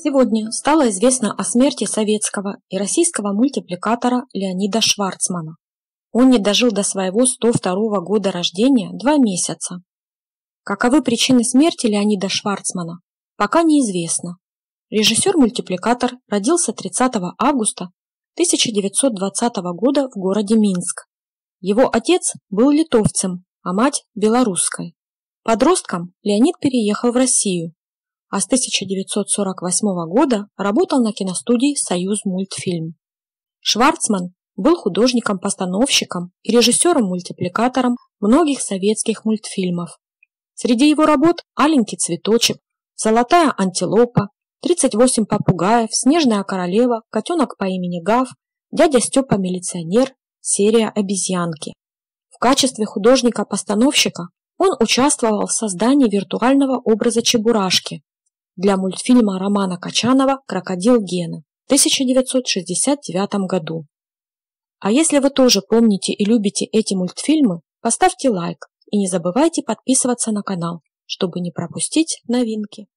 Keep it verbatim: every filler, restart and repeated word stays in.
Сегодня стало известно о смерти советского и российского мультипликатора Леонида Шварцмана. Он не дожил до своего сто второго года рождения два месяца. Каковы причины смерти Леонида Шварцмана, пока неизвестно. Режиссер-мультипликатор родился тридцатого августа тысяча девятьсот двадцатого года в городе Минск. Его отец был литовцем, а мать – белорусской. Подростком Леонид переехал в Россию, а с тысяча девятьсот сорок восьмого года работал на киностудии «Союзмультфильм». Шварцман был художником-постановщиком и режиссером-мультипликатором многих советских мультфильмов. Среди его работ «Аленький цветочек», «Золотая антилопа», «тридцать восемь попугаев», «Снежная королева», «Котенок по имени Гав», «Дядя Степа милиционер», серия «Обезьянки». В качестве художника-постановщика он участвовал в создании виртуального образа Чебурашки для мультфильма Романа Качанова «Крокодил Гена» в тысяча девятьсот шестьдесят девятом году. А если вы тоже помните и любите эти мультфильмы, поставьте лайк и не забывайте подписываться на канал, чтобы не пропустить новинки.